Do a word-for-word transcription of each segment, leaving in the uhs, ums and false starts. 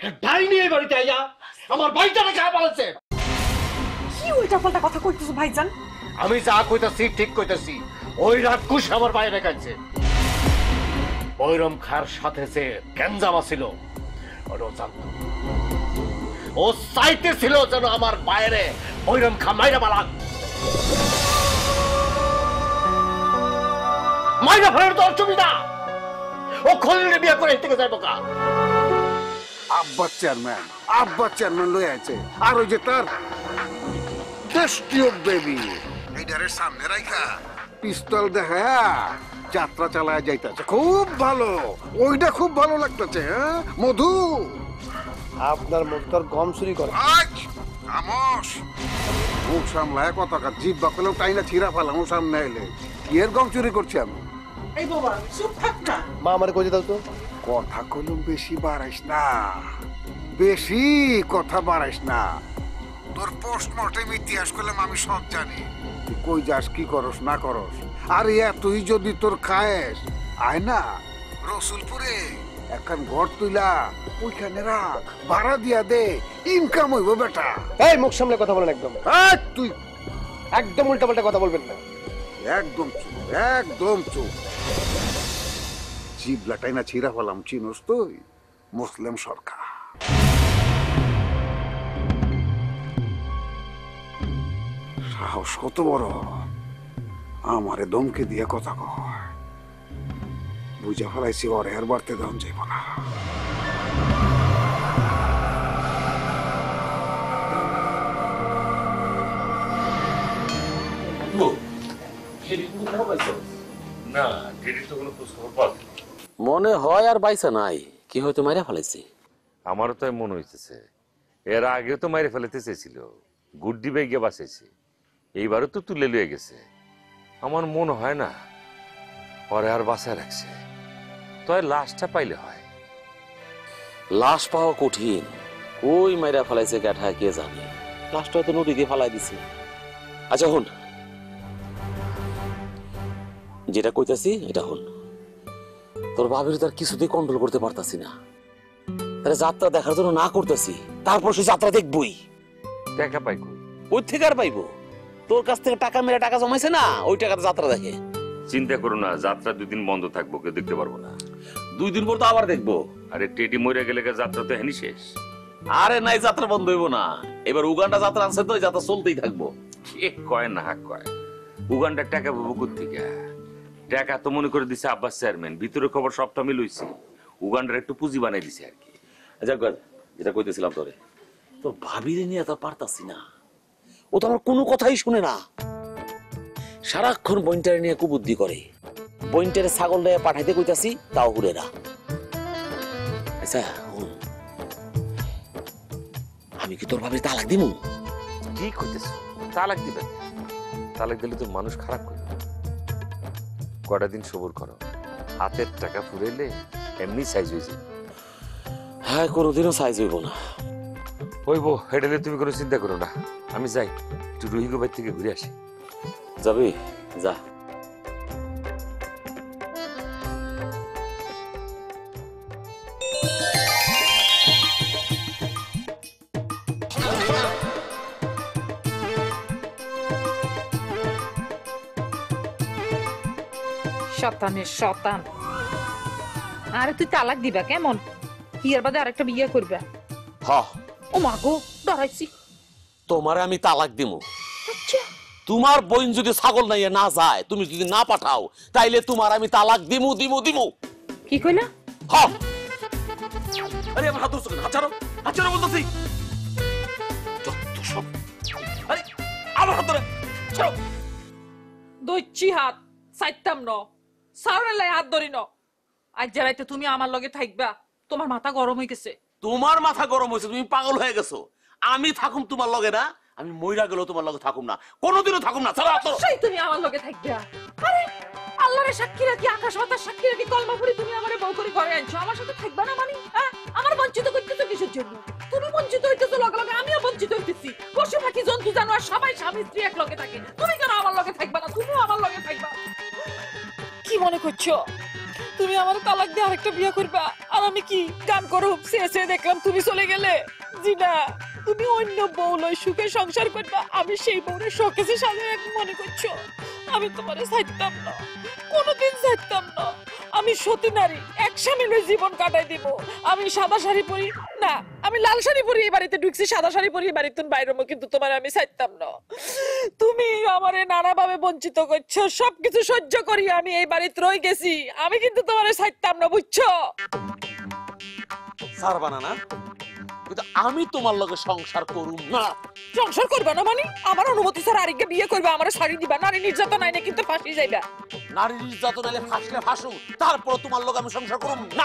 ডাইনি এই বাড়িতে আইয়া আমার ভাইটারে খায় পালাচ্ছে। কি উল্টা পাল্টা কথা কইতেছো ভাইজান? আমি যা কইতাছি ঠিক কইতাছি। ওই রাক্ষস আমার বাইরে কাছে বৈরম খার সাথে যে গ্যাঞ্জাম ছিল ওটাও জানতাম। ও চাইতে ছিল যেন আমার বাইরে বৈরম খা মাইরা পালাক। মাইরা ফেলার তো অসুবিধা। ও খলিলে বিয়ে করে থেকে যাইব কা? আব্বা চেয়ারম্যান আব্বা চেয়ারম্যান লই আছে। আর ওই যে তার টেস্টিও বেবি এইটারে সামনে রাখা পিস্তল দেখা যাত্রা চালায় যাইতেছে। খুব ভালো, ওইটা খুব ভালো লাগতেছে। হ্যাঁ মধু, আপনার মুখ তোর গম চুরি করে। আমস মুখ সামলায় কথা কাজ জিভ বাকলেও তাই না ছিঁড়া ফেলাম ও সামনে এলে। কি এর গম চুরি করছি আমি? এই বাবা চুপ থাক না। মা আমারে কইতে দাও তো। কথা কলম বেশি বাড়াইস না, বেশি কথা বাড়াইস না। তোর পোস্টমর্টেম ইতিহাস করলাম আমি সব জানি। তুই কই যাস, কি করস না করস। আর ইয়া তুই যদি তোর খায়েস আয় না রসুলপুরে এখন ঘর তুইলা ওইখানে রাখ, ভাড়া দিয়া দে, ইনকাম হইব বেটা। এই মুখ সামলে কথা বলেন একদম। এই তুই একদম উল্টা পাল্টা কথা বলবেন না। একদম চুপ, একদম চুপ। জিবলাটাই না ছিঁড়া ফেলাম, চিনোস তুই? মুসলিম সরকার সাহস কত বড়, আমারে দমকে দিয়ে কথা কয়। বুঝা ফেলাইছি ওরে আর বাড়তে দাম যাইব না। না টেরির তো কোনো খোঁজ খবর পাওয়া যায় না। মনে হয় আর বাইসা নাই, কি হয়তো মাইরা ফেলাইছে। আমারও তাই মনে হইতেছে। এর আগেও তো মাইরে ফেলাতে চেয়েছিল, গুড্ডি বেগে বাঁচাইছে, এইবারও তো তুলে লুয়ে গেছে। আমার মনে হয় না পরে আর বাঁচায় রাখছে। তয় লাশটা পাইলে হয়। লাশ পাওয়া কঠিন, ওই মাইরা ফেলাইছে গাঠায় কে জানে। লাশটা হয়তো নদী দিয়ে ফালাই দিছে। আচ্ছা হন, যেটা কইতাছি এটা হন। তোর ভাবির তার কিছুতেই কন্ট্রোল করতে পারতাছি না। তাহলে যাত্রা দেখার জন্য না করতেছি, তারপর সে যাত্রা দেখবই। টাকা পাই কই? ওই থেকে আর পাইবো? তোর কাছ থেকে টাকা মেরে টাকা জমাইছে না, ওই টাকাটা যাত্রা দেখে। চিন্তা করো না, যাত্রা দুই দিন বন্ধ থাকবো, কেউ দেখতে পারবো না। দুই দিন পর তো আবার দেখবো। আরে টেডি মরে গেলে যাত্রা তো হেনি শেষ। আরে নাই, যাত্রা বন্ধ হইব না। এবার উগান্ডা যাত্রা আছে তো, যাত্রা চলতেই থাকবো। এ কয় না কয়, উগান্ডার টাকা পাবো কোথেকে? টাকা তো মনে করে দিছে আব্বাস চেয়ারম্যান, ভিতরে খবর সবটা আমি লইছি। উগান্ডার একটু পুঁজি বানাই দিছে আর কি। যেটা কইতেছিলাম তোরে, তোর ভাবিরে নিয়ে তো পারতাছি না। ও তো আমার কোনো কথাই শুনে না, সারাক্ষণ বইনটারে নিয়ে কুবুদ্ধি করে। বইনটারে ছাগল দিয়ে পাঠাইতে কইতাছি, তাও হুরে না। আচ্ছা আমি কি তোর ভাবির তালাক দিমু? কি কইতেছ? তালাক দিবেন? তালাক দিলে তো মানুষ খারাপ করবে। কটা দিন সবুর করো, হাতের টাকা ফুরাইলে এমনি সাইজ হয়েছে। হ্যাঁ, কোনোদিনও সাইজ হইব না। হইব, হেডেলে তুমি কোনো চিন্তা করো না। আমি যাই, একটু রুহিগো বাড়ি থেকে ঘুরে আসি। যাবি? যা। শতানের শতান। আরে তুই তালাক দিবা কেমন? হিয়ার বাদে আরেকটা বিয়ে করবে? হ। ও মা গো, ডরাইছি। তোমারে আমি তালাক দিমু। আচ্ছা, তোমার বোন যদি ছাগল নাইয়া না যায়, তুমি যদি না পাঠাও, তাইলে তোমার আমি তালাক দিমু দিমু দিমু। কি কইলা? হ। আরে আমার হাত ধরছো কেন? হাত ছাড়ো, হাত ছাড়ো বলতেছি। যত সব। আরে আমার হাত ধরে ছাড়ো। দইছি হাত সাইতাম ন, সারলে হাত ধরি ন। আজ যারাইতে তুমি আমার লগে থাকবা, তোমার মাথা গরম হয়ে গেছে। তোমার মাথা গরম হয়েছে, তুমি পাগল হয়ে গেছো। আমি থাকুম তোমার লগে না, আমি মইরা গেলেও তোমার লগে থাকুম না, কোনোদিনও থাকুম না। ছাড়ো। সেই তুমি আমার লগে থাকবা। আরে আল্লাহর সাক্ষী রাখি, আকাশ মাতার সাক্ষী রাখি, কলমা পড়ি তুমি আমারে বউ করে ঘরে আনছো, আমার সাথে থাকবা না মানে? হ্যাঁ, আমার বঞ্চিত করতেছো কিসের জন্য? তুমি বঞ্চিত হইতেছো, লগে লগে আমিও বঞ্চিত হইতেছি। পশু পাখি জন্তু জানোয়ার সবাই স্বামী স্ত্রী এক লগে থাকে, তুমি কেন আমার লগে থাকবা না? তুমিও আমার লগে থাকবা। কি মনে করছো তুমি তুমি আমার তালাক দিয়ে আরেকটা বিয়ে করবা, আর আমি কি গান করব? শেষে দেখলাম তুমি চলে গেলে। জি না, তুমি অন্য বউ লই সুখে সংসার করবা, আমি সেই বউরে শোকেসে সাজায় এক মনে করছো। আমি তোমারে ছাড়তাম না, কোনোদিন ছাড়তাম না। আমি সতী নারী, এক স্বামী লই জীবন কাটাই দিব। আমি সাদা শাড়ি পরি না, আমি লাল শাড়ি পরি এই বাড়িতে ঢুকছি, সাদা শাড়ি পরি এই বাড়িতে বাইরে, কিন্তু তোমার আমি ছাড়তাম না। তুমি আমারে নানাভাবে বঞ্চিত করছো, সবকিছু সহ্য করি আমি এই বাড়িতে রয়ে গেছি, আমি কিন্তু তোমারে ছাড়তাম না, বুঝছো? ছাড়বা না না, কিন্তু আমি তোমার লগে সংসার করুম না। সংসার করবা না মানে? আমার অনুমতি ছাড়া আরেককে বিয়ে করবে, আমার শাড়ি দিবা, নারী নির্যাতন আইনে কিন্তু ফাঁসি যাইবা। নারী নির্যাতন এলে ফাঁসলে ফাঁসুক, তারপর তোমার লগে আমি সংসার করুম না।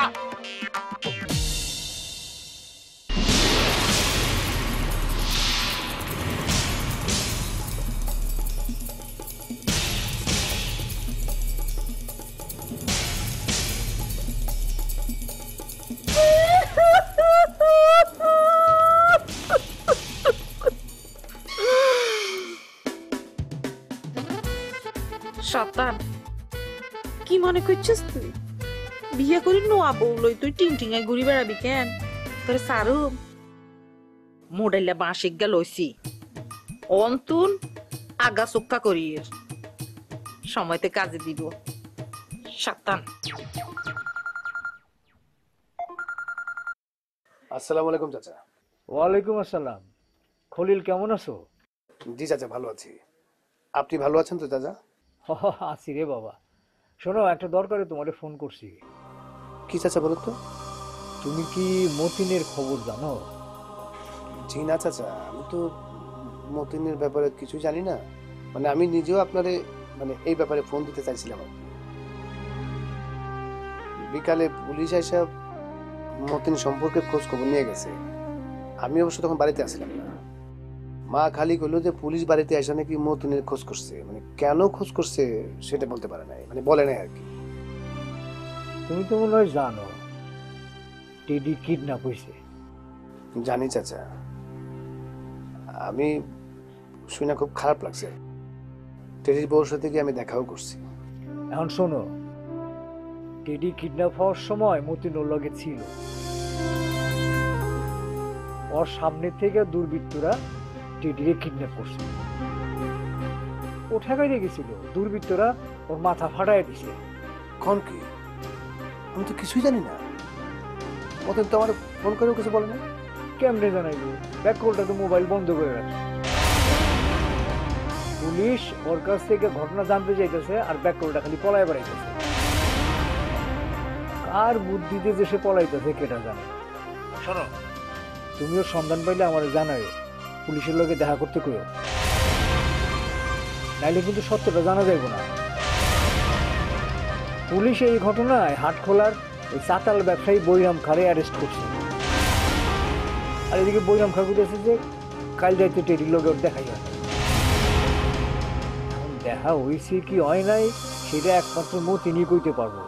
শতান, কি মনে করছিস তুই? বিয়ে করি নোয়া বউ লই তুই টিং টিঙায় ঘুরি বেড়াবি কেন? তোরে সারু মোডাইলা বাঁশিক গা লইছি, অন্তুন আগা চুক্কা করি, সময়তে কাজে দিব। শতান। আসসালামু আলাইকুম চাচা। ওয়ালাইকুম আসসালাম। খলিল কেমন আছো? জি চাচা, ভালো আছি। আপনি ভালো আছেন তো চাচা? আছি রে বাবা। শোনো, একটা দরকারে তোমারে ফোন করছি। কি চাচা বলো তো? তুমি কি মতিনের খবর জানো? জি না চাচা, আমি তো মতিনের ব্যাপারে কিছু জানি না। মানে আমি নিজেও আপনারে মানে এই ব্যাপারে ফোন দিতে চাইছিলাম আর কি। বিকালে পুলিশ এসে মতিন সম্পর্কে খোঁজ খবর নিয়ে গেছে। আমি অবশ্য তখন বাড়িতে আসছিলাম না। মা খালি কইলো যে পুলিশ বাড়িতে এসে নাকি মতিনের খোঁজ করছে, মানে কেন খোঁজ করছে সেটা বলতে পারে নাই, মানে বলে নাই আর কি। তুমি তো মনে হয় জানো টেডি কিডন্যাপ হয়েছে। জানি চাচা, আমি শুনে খুব খারাপ লাগছে। টেডির বউর সাথে গিয়ে আমি দেখাও করছি। এখন শোনো, টেডি কিডন্যাপ হওয়ার সময় মতিন ওর লগে ছিল। ওর সামনে থেকে দুর্বৃত্তরা টেডিরে কিডন্যাপ করছে। ও ঠেকাই দিয়ে গেছিল, দুর্বৃত্তরা ওর মাথা ফাটাই দিছে। কোন কি? আমি তো কিছুই জানি না। মতিন তো আমার ফোন করেও কিছু বলে না। কেমনে জানাইবো? ব্যাক কলটা তো মোবাইল বন্ধ করে রাখছে। পুলিশ ওর কাছ থেকে ঘটনা জানতে চাইতেছে, আর ব্যাক কলটা খালি পলাই বেড়াইতেছে। কার বুদ্ধিতে যে সে পলাইতেছে কেটা জানে। শোনো, তুমিও সন্ধান পাইলে আমার জানাইও, পুলিশের লোকে দেখা করতে কইও, নাইলে কিন্তু সত্যটা জানা যাইব না। পুলিশ এই ঘটনায় হাটখোলার ওই চাতাল ব্যবসায়ী বৈরাম খারে অ্যারেস্ট করছে। আর এদিকে বৈরাম খা বুঝেছে যে কাল যাইতে টেডির লোকে ওর দেখাই হয়। এখন দেখা হয়েছে কি হয় নাই সেটা একমাত্র মতিনই কইতে পারবো।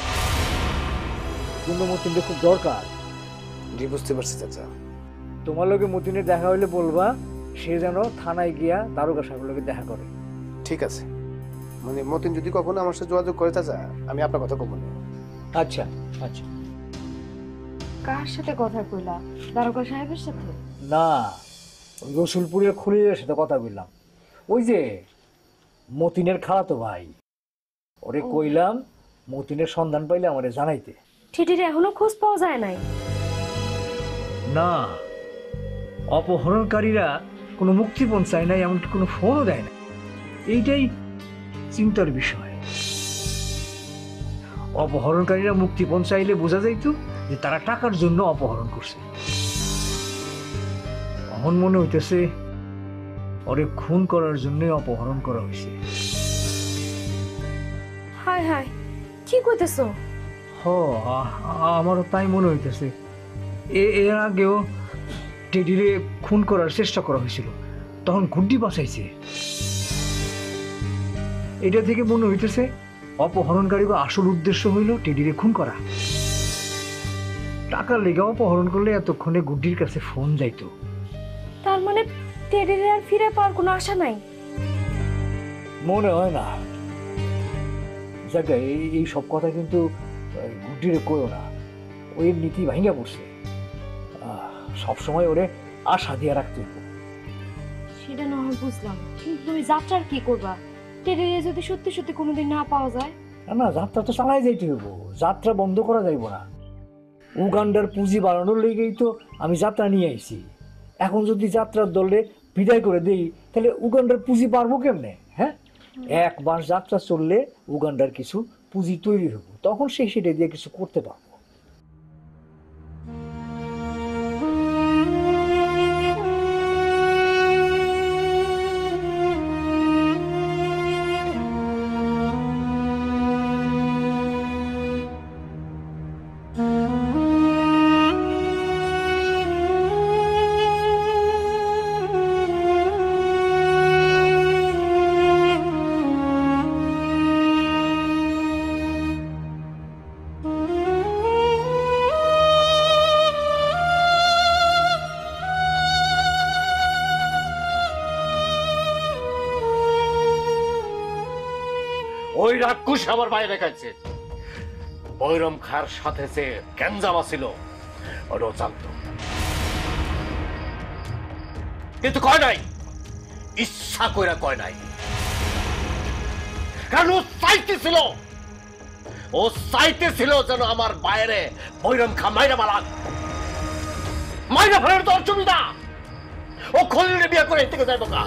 কিন্তু মতিনটা খুব দরকার। জি বুঝতে পারছি চাচা। তোমার লোকে মতিনের দেখা হইলে বলবা সে যেন থানায় গিয়া দারোগা সাহেবের লোকে দেখা করে। ঠিক আছে, মানে মতিন যদি কখনো আমার সাথে যোগাযোগ করে চাচা, আমি আপনার কথা কব না। আচ্ছা আচ্ছা। কার সাথে কথা কইলা? দারোগা সাহেবের সাথে? না, রসুলপুরের খলিলের সাথে কথা বললাম। ওই যে মতিনের খালাতো ভাই, ওরে কইলাম মতিনের সন্ধান পাইলে আমারে জানাইতে। টিটির এখনো খোঁজ পাওয়া যায় নাই? না, অপহরণকারীরা কোনো মুক্তিপণ চায় নাই, এমনকি কোনো ফোনও দেয় না। এইটাই চিন্তার বিষয়। অপহরণকারীরা মুক্তিপণ চাইলে বোঝা যাইত যে তারা টাকার জন্য অপহরণ করছে। এখন মনে হইতেছে ওরে খুন করার জন্য অপহরণ করা হয়েছে। হায় হায়, কি কইতেছো? হ, আমারও তাই মনে হইতেছে। এর আগেও টেডিরে খুন করার চেষ্টা করা হয়েছিল, তখন গুড্ডি বাঁচাইছে। এটা থেকে মনে হইতেছে অপহরণকারী বা আসল উদ্দেশ্য হইল টেডিরে খুন করা। টাকার লেগে অপহরণ করলে এতক্ষণে গুড্ডির কাছে ফোন যাইতো। তার মানে টেডির আর ফিরে পাওয়ার কোনো আশা নাই? মনে হয় না। জায়গা এই সব কথা কিন্তু ওই গুড্ডিরে কইও না, ওই নীতি ভাঙ্গা পড়ছে। সবসময় ওরে আশা দিয়ে রাখতে হইব। সেটা না হয় বুঝলাম, কিন্তু তুমি যাত্রার কি করবা? টেডিরে যদি সত্যি সত্যি কোনোদিন না পাওয়া যায়? না না, যাত্রা তো চালাই যাইতে হইব, যাত্রা বন্ধ করা যাইব না। উগান্ডার পুঁজি বাড়ানোর লেগেই তো আমি যাত্রা নিয়ে আইছি। এখন যদি যাত্রার দলে বিদায় করে দেই তাহলে উগান্ডার পুঁজি বাড়বো কেমনে? হ্যাঁ, এক মাস যাত্রা চললে উগান্ডার কিছু পুঁজি তৈরি হবো, তখন সেই সেটা দিয়ে কিছু করতে পারবো। ওই রাক্ষুস আমার বাইরে কাছে বৈরম খার সাথে যে গ্যাঞ্জামা ছিল ওটাও জানতো, কিন্তু কয় নাই, ইচ্ছা কইরা কয় নাই। কারণ ও চাইতেছিল, ও চাইতেছিল যেন আমার বাইরে বৈরম খা মাইরা মালাক, মাইরা ফেলার তো অসুবিধা। ও খলিলে বিয়ে করে থেকে যাইব কা।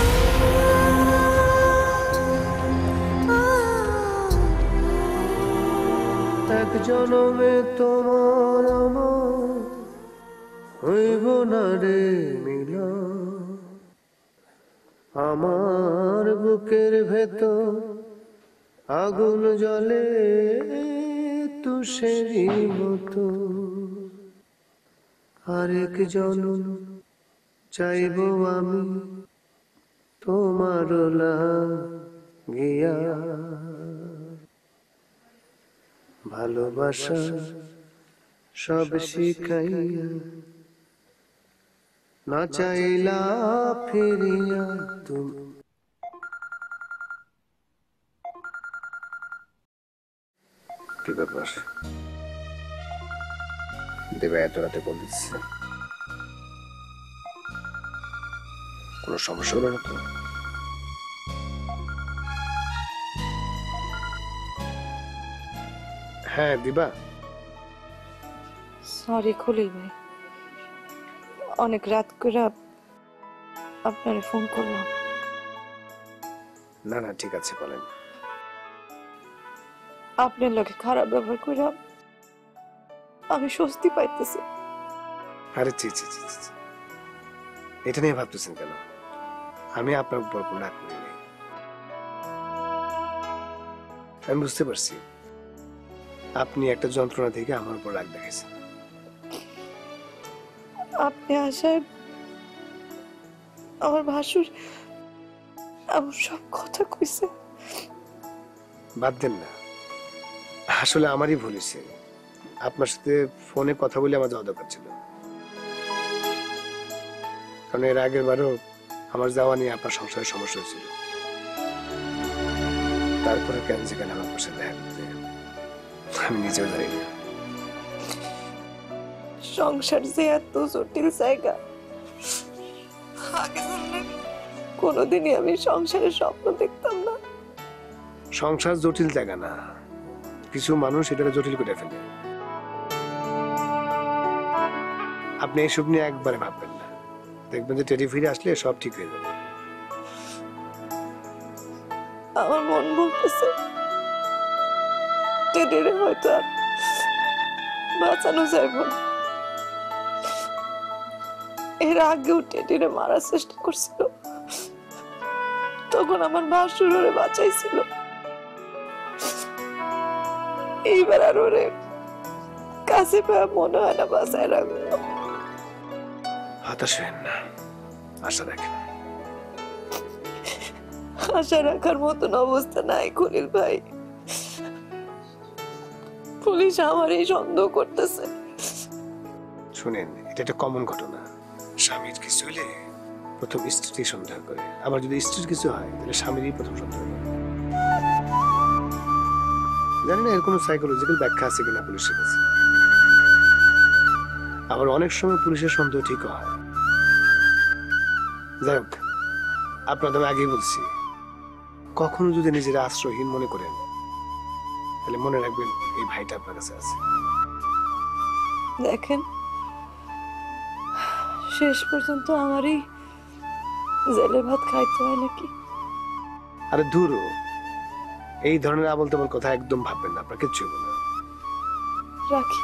এক জনমে তোমার আমার হইব না রে মিলন, আমার বুকের ভেতর আগুন জ্বলে তুষেরই মতো। আরেক জনম চাইব আমি তোমার লাগিয়া, ভালোবাসা সব শিখাইয়া না চাইলা ফিরিয়া তুমি। কি ব্যাপার দেবে এত রাতে কল দিচ্ছে? কোনো সমস্যা হলো না তো? হ্যাঁ দিবা। সরি খলিল ভাই, অনেক রাত করে আপনারে ফোন করলাম। না না ঠিক আছে বলেন। আপনার লগে খারাপ ব্যবহার করে আমি স্বস্তি পাইতেছি। আরে জি জি জি জি, এটা নিয়ে ভাবতেছেন কেন? আমি আপনার উপর কোনো রাগ করি নাই। আমি বুঝতে পারছি আপনি একটা যন্ত্রণা থেকে আমার উপর রাগ দেখাইছেন। আপনি আসায় আমার ভাসুর আমার সব কথা কইছে। বাদ দেন না, আসলে আমারই ভুল হয়েছে। আপনার সাথে ফোনে কথা বলে আমার যাওয়া দরকার ছিল, কারণ এর আগের বারও আমার যাওয়া নিয়ে আপনার সংসারের সমস্যা হয়েছিল। তারপরে কেন যে গেলাম আপনার সাথে দেখা করতে আমি নিজেও জানি না। সংসার যে এত জটিল জায়গা, আগে জানলে কোনোদিনই আমি সংসারের স্বপ্ন দেখতাম না। সংসার জটিল জায়গা না, কিছু মানুষ এটাকে জটিল করে ফেলে। আপনি এইসব নিয়ে একবারে ভাববেন না, দেখবেন যে টেরি ফিরে আসলে সব ঠিক হয়ে যাবে। আমার মন বলতেছে টেডিরে হয়তো আর বাঁচানো যাইব না। এর আগেও টেডিরে মারার চেষ্টা করছিল, তখন আমার ভাসুর ওরে বাঁচাইছিল। এইবার আর ওরে কাছে পাওয়া মনে হয় না বাঁচায় রাখবো। হতাশ হবেন না, আশা রাখেন। আশা রাখার মতন অবস্থা নাই খলিল ভাই। পুলিশ আমার এই সন্দেহ করতেছে। শুনেন, এটা একটা কমন ঘটনা। স্বামীর কিছু হলে প্রথম স্ত্রী সন্দেহ করে, আবার যদি স্ত্রীর কিছু হয় তাহলে স্বামীরই প্রথম সন্দেহ করে। জানি না এর কোনো সাইকোলজিক্যাল ব্যাখ্যা আছে কিনা পুলিশের কাছে। আবার অনেক সময় পুলিশের সন্দেহ ঠিক হয়। যাই হোক, আপনাদের আমি আগেই বলছি, কখনো যদি নিজের আশ্রয়হীন মনে করেন তাহলে মনে রাখবেন এই ভাইটা আপনার কাছে আছে। দেখেন, শেষ পর্যন্ত আমারই জেলে ভাত খাইতে হয় নাকি? আরে ধুরো, এই ধরনের আবল তাবল কথা একদম ভাববেন না, আপনার কিচ্ছু হবে না। রাখি,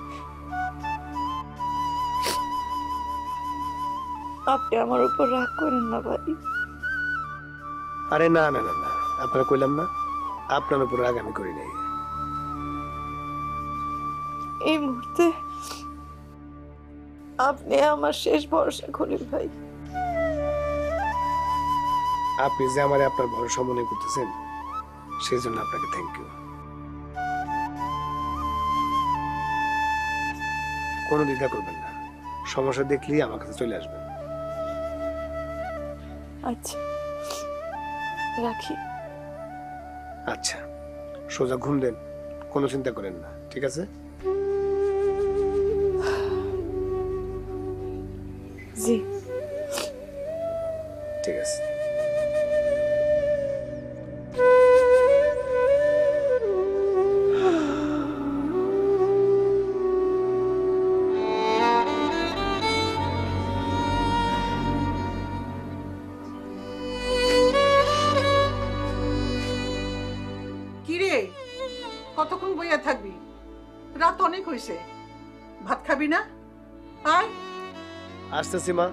আপনি আমার উপর রাগ করেন না ভাই। আরে না না না না, আপনারা কইলাম না আপনার উপর রাগ আমি করি নাই। এই মুহূর্তে আপনি আমার শেষ ভরসা, খলিল ভাই। আপনি যে আমার আপনার ভরসা মনে করতেছেন সেই জন্য আপনাকে থ্যাংক ইউ। কোনো দ্বিধা করবেন না, সমস্যা দেখলেই আমার কাছে চলে আসবেন। আচ্ছা, রাখি। আচ্ছা, সোজা ঘুম দেন, কোনো চিন্তা করেন না, ঠিক আছে? জি, ঠিক আছে। কিরে, কতক্ষণ বইয়া থাকবি? রাত অনেক হয়েছে, ভাত খাবি না? আয়। আসতেছি মা।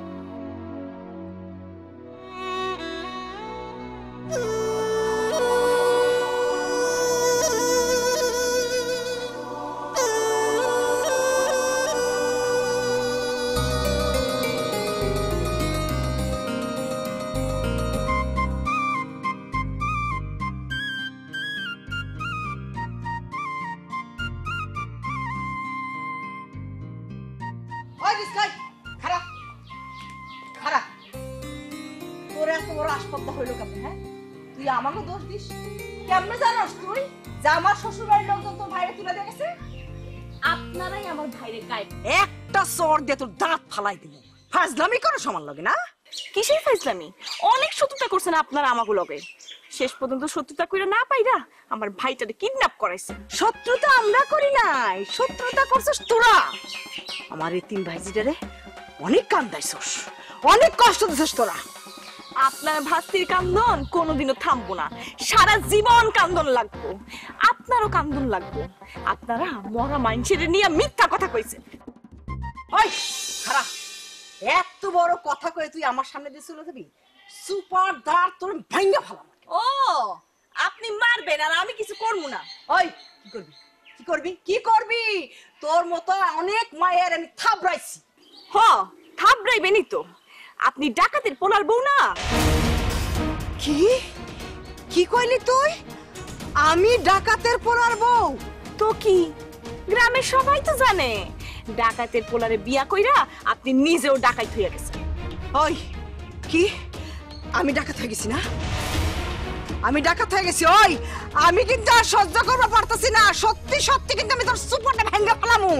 ওই রিস্কাই, খাড়া খাড়া। তোর এত বড় আসপদ্দা হইলো কেমন? হ্যাঁ, তুই আমাকে দোষ দিস কেমনে? জানোস তুই যে আমার শ্বশুর বাড়ির লোকজন তোর ভাইরে তুলে দিয়ে গেছে? আপনারাই আমার ভাইরে গায়ে একটা চর দিয়ে তোর দাঁত ফালাই দিব। ফাজলামি করো সমান লাগে না? কিসের ফাইজলামি? অনেক শত্রুতা করছেন আপনারা আমাকে লগে। শেষ পর্যন্ত শত্রুতা কইরা না পাইরা আমার ভাইটারে কিডন্যাপ করাইছে। শত্রুতা আমরা করি নাই, শত্রুতা করছিস তোরা। আমার এই তিন ভাইজিটারে অনেক কান্দাইছস, অনেক কষ্ট দিছিস তোরা। আপনার ভাস্তির কান্দন কোনোদিনও থামবো না, সারা জীবন কান্দন লাগবো। আপনারও কান্দন লাগবো। আপনারা মরা মানুষের নিয়ে মিথ্যা কথা কইছেন। ওই খারাপ, এত বড় কথা কয়ে তুই আমার সামনে দিয়ে চলে যাবি? সুপার দাঁত তোর ভাঙ্গা ফেলাম। ও, আপনি মারবেন আর আমি কিছু করবো না? ওই কি করবি, কি করবি, কি করবি? তোর মতো অনেক মায়ের আমি থাবড়াইছি। হ, থাবড়াইবেনই তো। আপনি ডাকাতের পোলার বউ না? কি কি কইলি তুই? আমি ডাকাতের পোলার বউ? তো কি, গ্রামের সবাই তো জানে ডাকাতের পোলারে বিয়া কইরা আপনি নিজেও ডাকাত হইয়া গেছেন। ওই কি, আমি ডাকাত হয়ে গেছি না? আমি ডাকাত হয়ে গেছি? ওই আমি কিন্তু আর সহ্য করতে পারতাছি না। সত্যি সত্যি কিন্তু আমি তোর সুপারটা ভেঙ্গা ফেলামু।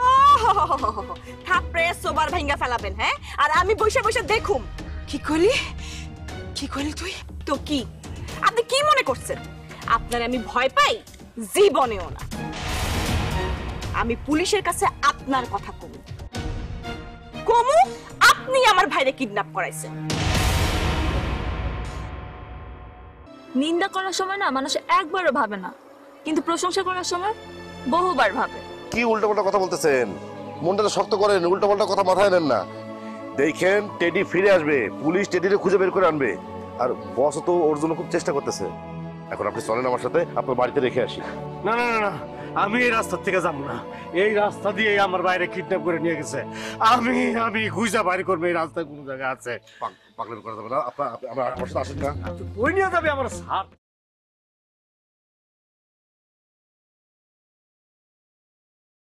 থাপড়ে সোবার ভাঙ্গা ফেলাবেন? হ্যাঁ, আর আমি বসে বসে দেখুম। কি কইলি, কি কইলি তুই? তো কি, আপনি কি মনে করছেন আপনার আমি ভয় পাই? জীবনেও না। আমি পুলিশের কাছে আপনার কথা কমু কমু আপনি আমার ভাইরে কিডন্যাপ করাইছেন। নিন্দা করার সময় না মানুষ একবারও ভাবে না, কিন্তু প্রশংসা করার সময় বহুবার ভাবে। কি উল্টোপাল্টা কথা বলতেছেন? মনটা শক্ত করেন, উল্টোপাল্টা কথা মাথায় নেন না। দেখেন টেডি ফিরে আসবে, পুলিশ টেডিরে খুঁজে বের করে আনবে, আর বস তো ওর জন্য খুব চেষ্টা করতেছে। এখন আপনি চলেন আমার সাথে, আপনার বাড়িতে রেখে আসি। না না না না, আমি এই রাস্তা থেকে যাবো না। এই রাস্তা দিয়ে আমার বাইরে কিডন্যাপ করে নিয়ে গেছে। আমি আমি খুঁজা বাইরে করবো এই রাস্তায় কোন জায়গা আছে। পাগলামি করা যাবে না, আপনার আমার সাথে আসেন না। ওই নিয়ে যাবে আমার সাথ।